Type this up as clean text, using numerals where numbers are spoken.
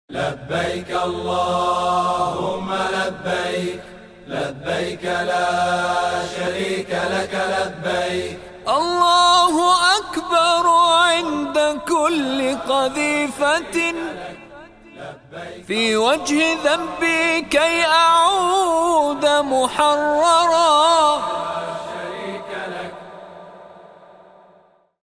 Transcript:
لبيك اللهم لبيك، لبيك لا شريك لك لبيك. الله أكبر عند كل قذيفة في وجه ذنبي كي أعود محررا.